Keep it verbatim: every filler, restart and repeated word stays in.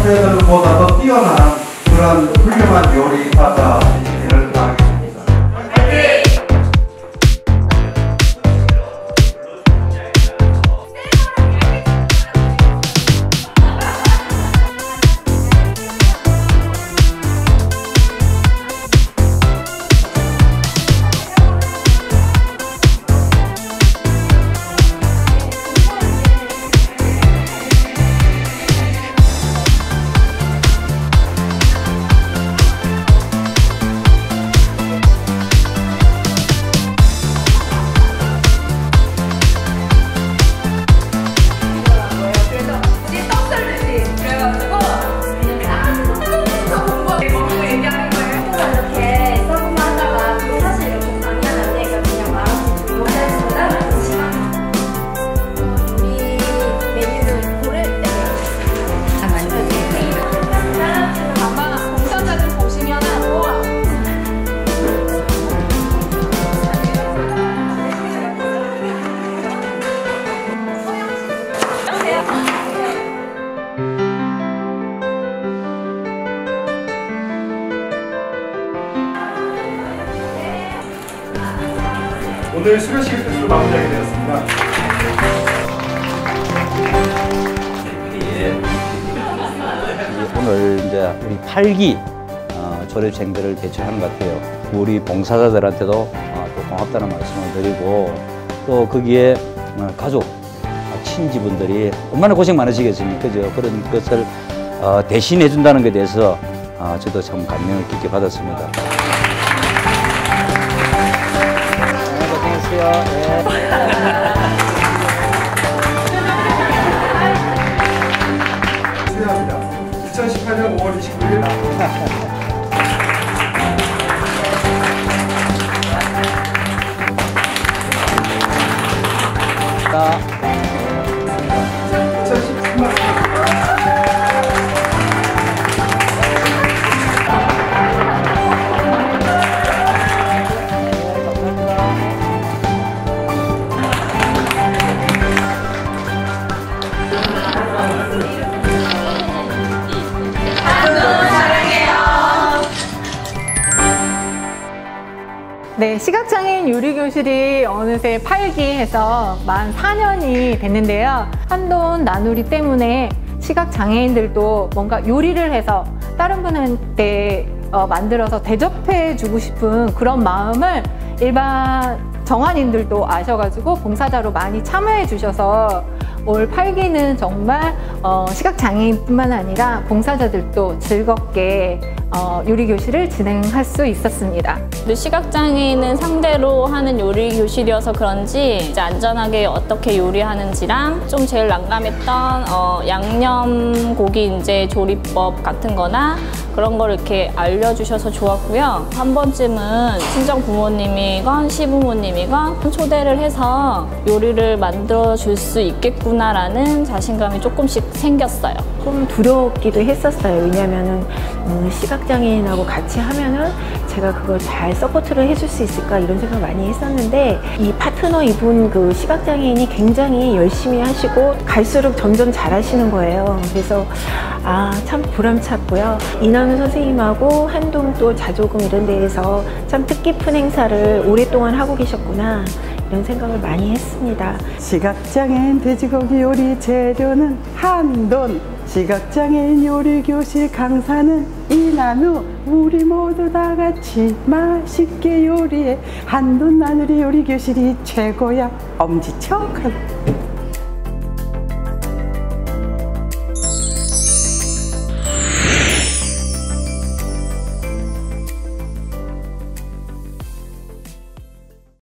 선배들보다도 뛰어난 그런 훌륭한 요리사가 되시기를 바라겠습니다. 오늘 수료식을 끝으로 마무리하게 되었습니다. 오늘 이제 우리 팔 기 어, 졸업생들을 배출하는 것 같아요. 우리 봉사자들한테도 어, 또 고맙다는 말씀을 드리고 또 거기에 어, 가족, 친지분들이 얼마나 고생 많으시겠습니까? 그죠? 그런 것을 어, 대신해 준다는 것에 대해서 어, 저도 참 감명을 깊게 받았습니다. 네. 수고합니다. 이천십팔 년 오월 이십구 일 네, 시각장애인 요리교실이 어느새 팔 기해서 만 사 년이 됐는데요. 한돈 나누리 때문에 시각장애인들도 뭔가 요리를 해서 다른 분한테 어, 만들어서 대접해주고 싶은 그런 마음을 일반 정환인들도 아셔가지고 봉사자로 많이 참여해 주셔서 올 팔 기는 정말 어, 시각장애인뿐만 아니라 봉사자들도 즐겁게 어, 요리교실을 진행할 수 있었습니다. 시각장애인은 상대로 하는 요리교실이어서 그런지 이제 안전하게 어떻게 요리하는지랑 좀 제일 난감했던 어, 양념고기 이제 조리법 같은 거나 그런 걸 이렇게 알려주셔서 좋았고요. 한 번쯤은 친정 부모님이건 시부모님이건 초대를 해서 요리를 만들어 줄 수 있겠구나라는 자신감이 조금씩 생겼어요. 조금 두렵기도 했었어요. 왜냐하면은 음, 시각장애인하고 같이 하면은 제가 그걸 잘 서포트를 해줄 수 있을까 이런 생각 많이 했었는데 이 파트너 이분 그 시각장애인이 굉장히 열심히 하시고 갈수록 점점 잘하시는 거예요. 그래서 아, 참 보람찼고요. 이남우 선생님하고 한동 또 자조금 이런 데에서 참 뜻깊은 행사를 오랫동안 하고 계셨구나 이런 생각을 많이 했습니다. 시각장애인 돼지고기 요리 재료는 한돈, 시각장애인 요리교실 강사는 이난우. 우리 모두 다 같이 맛있게 요리해. 한돈 나누리 요리교실이 최고야. 엄지척.